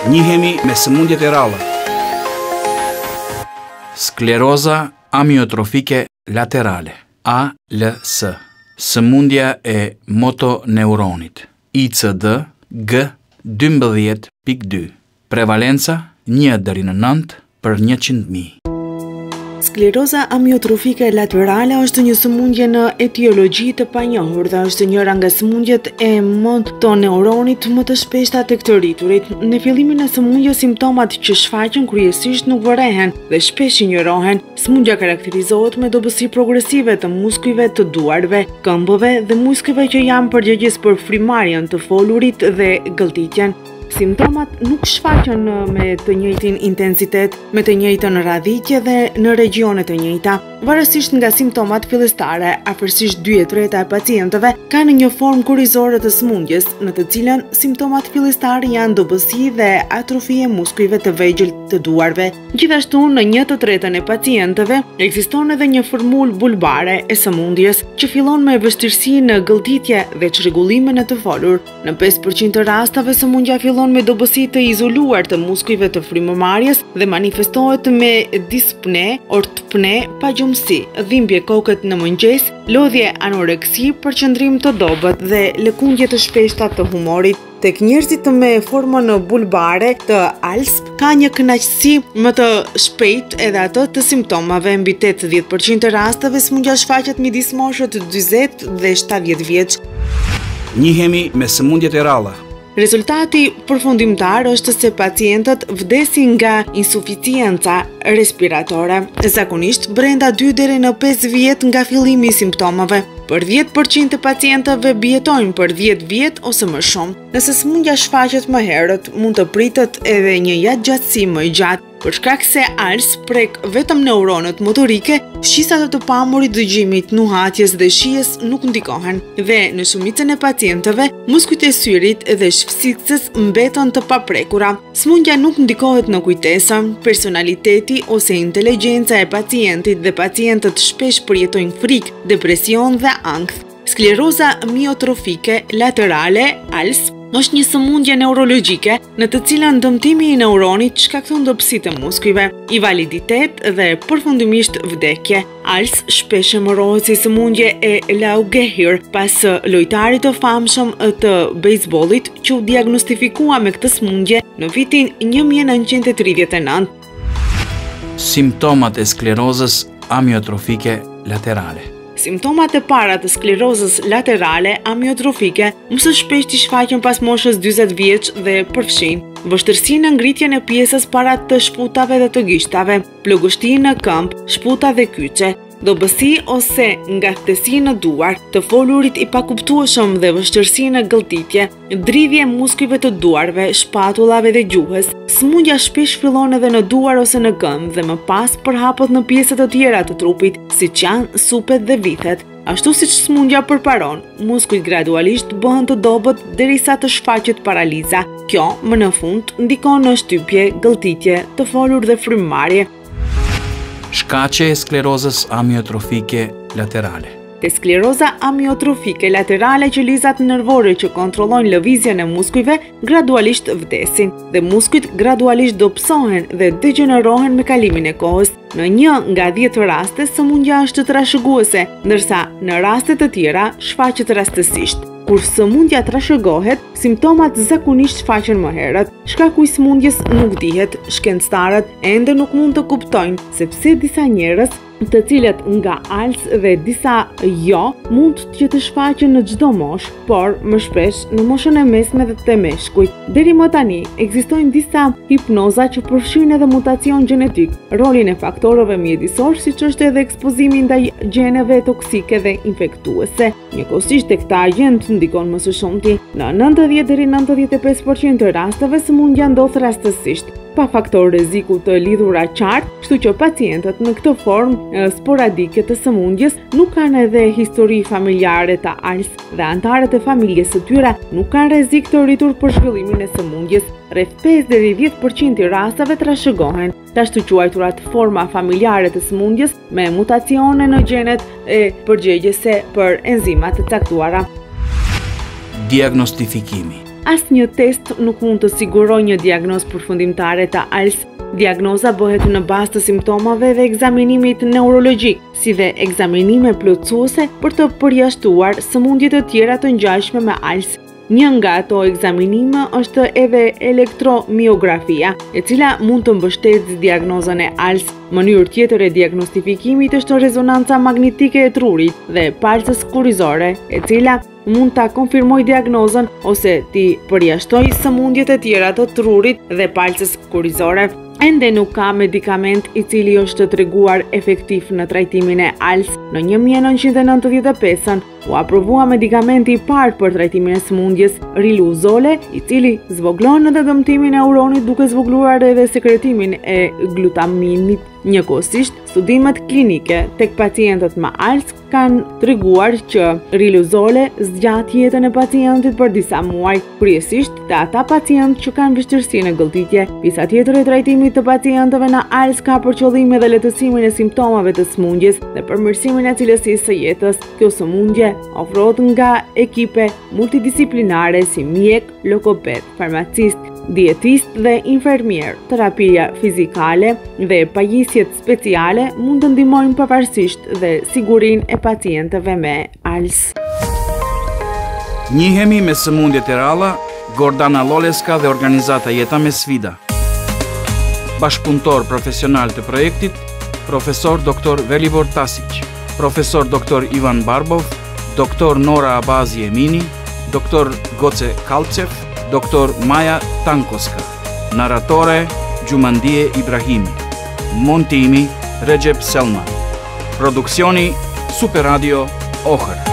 Njihemi me sëmundjet e ralla. Skleroza amiotrofike laterale, ALS. Sëmundja e motoneuronit, ICD G12.2. Prevalenca 1 deri në 9 për 100.000. Skleroza amiotrofike laterale është një sëmundje në etiologji të panjohur dhe është njëra nga sëmundjet e motoneuronit më të shpeshta tek të rriturit. Në fillimin e sëmundjes simptomat që shfaqen kryesisht nuk vërehen dhe shpesh injorohen. Sëmundja karakterizohet me dobësi progresive të muskujve të duarve, këmbëve dhe muskujve që janë përgjegjës për frymarrjen të folurit dhe gëlltitjen. Simptomat nuk shfaqen me të njëjtin intensitet, me të njëjtën radhitje dhe në regione të njëjta. Varësisht nga simptomat fillestare, afërsisht 2/3 e pacientëve kanë një formë kurrizore të sëmundjes, në të cilën simptomat fillestar janë dobësi dhe atrofi e muskujve të vegjël të duarve. Gjithashtu, në 1/3 e pacientëve ekziston edhe një formulë bulbare e sëmundjes, që fillon me vështirësi në gëlltitje dhe çrregullimin e të folur. Në 5% të rasteve sëmundja fillon me dobësi të izoluar të muskujve të frymëmarrjes dhe manifestohet me dispne, ortopne, pagjumësi, dhimbje kokët në mëngjes, lodhje anoreksi, përqendrim të dobët dhe lëkundje të shpeshta të humorit. Tek njerëzit me formën bulbare të ALS ka një kënaqësi më të shpejt edhe ato të simptomave. Mbi 80% të rasteve sëmundja shfaqet midis moshës 40 dhe 70 vjeç. Njihemi me sëmundjet e ralla. Rezultati përfundimtar është se pacientët vdesin nga insuficienca respiratore, zakonisht brenda 2 deri në 5 vjet nga fillimi i simptomave. Për 10% të pacientëve bjetojnë për 10 vjet ose më shumë. Nëse sëmundja shfaqet më herët, mund të pritet edhe një jetëgjatësi më i gjatë. Për shkak se ALS prek vetëm neuronët motorike, shqisat të pamurit, dëgjimit, nuhatjes dhe shijes nuk ndikohen dhe në shumicën e pacientëve, muskujt e syrit dhe shfësitës mbeten të paprekura. Sëmundja nuk ndikohet në kujtesë, personaliteti ose inteligjenca e pacientit dhe pacientët shpesh përjetojnë frikë, depresion dhe ankth. Skleroza amiotrofike laterale, ALS, është një sëmundje neurologjike në të cilën dëmtimi i neuronit shkakton dobësi të muskujve, invaliditet dhe përfundimisht vdekje. ALS shpesh emërohet si sëmundje e Lou Gehrig, pas lojtarit të famshëm të bejsbollit që u diagnostikua me këtë sëmundje në vitin 1939. Simptomat e sklerozës amiotrofike laterale. Simptomat e para të sklerozës laterale amiotrofike më së shpeshti shfaqen pas moshës 40 vjeç dhe përfshin vështirësi në ngritjen e pjesës para të shputave dhe të gishtave, plagështi në këmbë, shputa dhe kyçe, dobësi ose ngathtësi në duar, të folurit i pakuptueshëm dhe vështirësi në gëlltitje, dridhje muskujve të duarve, shpatullave dhe gjuhës. Sëmundja shpesh fillon edhe në duar ose në këmbë dhe më pas përhapet në pjesët të tjera të trupit, siç janë supet dhe vithet. Ashtu siç sëmundja përparon, muskujt gradualisht bëhen të dobët derisa të shfaqet paraliza. Kjo, më në fund, ndikon në shtypje, gëlltitje, të folur dhe frymëmarrje. Shkaqe e sklerozës amiotrofike laterale. Te skleroza amiotrofike laterale, qelizat nervore që kontrollojnë lëvizjen e muskujve gradualisht vdesin dhe muskujt gradualisht dobësohen dhe degenerohen me kalimin e kohës. Në 1 nga 10 raste sëmundja është trashëguese, ndërsa në raste të tjera shfaqet rastësisht. Kur sëmundja trashëgohet, simptomat zakonisht shfaqen më herët. Shkaku i sëmundjes nuk dihet, shkencëtarët ende nuk mund të kuptojnë sepse disa njerëz, të cilët nga ALS dhe disa jo, mund të shfaqen në çdo moshë, por më shpesh në moshën e mesme dhe të meshkujt. Deri më tani ekzistojnë disa hipnoza që përfshin edhe mutacion gjenetik, rolin e faktorëve mjedisor, siç është edhe ekspozimi ndaj gjeneve toksike dhe infektuese. Njëkohësisht tek këta agent ndikon më së shumti. Në 90 deri 95% të rasteve sëmundja ndodh rastësisht, pa faktor rreziku të lidhura qartë, kështu që pacientët në këtë formë sporadike të sëmundjes nuk kanë edhe histori familjare të ALS dhe anëtarët e familjes së tyre nuk kanë rrezik të rritur për zhvillimin e sëmundjes. Rreth 5 deri 10% i rasteve trashëgohen të ashtu quajturat forma familjare të sëmundjes me mutacione në gjenet e përgjegjëse për enzimat të caktuara. Diagnostifikimi. asnjë test nuk mund të sigurojë një diagnozë përfundimtare të ALS. Diagnoza bëhet në bazë të simptomave dhe ekzaminimit neurologjik, si dhe ekzaminime plotësuese për të përjashtuar sëmundje të tjera të ngjashme me ALS. Një nga ato ekzaminime është edhe elektromiografia, e cila mund të mbështetë diagnozën e ALS. Mënyrë tjetër e diagnostifikimit është rezonanca magnetike e trurit dhe palcës kurrizore, e cila mund ta konfirmojë diagnozën ose t'i përjashtoj sëmundjet e tjera të trurit dhe palcës kurrizore. Ende nuk ka medikament i cili është treguar efektiv në trajtimin e ALS. Në 1995 u aprovua medikamenti i parë për trajtimin e sëmundjes, riluzole, i cili zvogëlon edhe dëmtimin e neuronit duke zvogëluar edhe sekretimin e glutaminit. Njëkohësisht, studimet klinike tek pacientët me ALS kanë treguar që riluzole zgjat jetën e pacientit për disa muaj, kryesisht te ata pacientë që kanë vështirësi në gëlltitje. Pjesa tjetër e trajtimit të pacientëve në ALS ka për qëllim edhe lehtësimin e simptomave të sëmundjes dhe përmirësimin e cilësisë së jetës. Kjo sëmundje ofrohet nga ekipe multidisiplinare si mjek, logoped, farmacist, dietist dhe infermier. Terapia fizikale dhe pajisjet speciale mund të ndihmojnë pavarësisht dhe sigurinë e pacientëve me ALS. Njihemi me sëmundjet e ralla, Gordana Loleska dhe organizata Jeta me Sfida. Bashkëpunëtor profesional të projektit, profesor Dr. Velibor Tasić, profesor Dr. Ivan Barbov, Dr. Nora Abazi Emini, Dr. Goce Kalcev, Dr. Maja Tankoska, narratore Gjumandie Ibrahimi, montimi Recep Selman, produksioni Super Radio Ohër.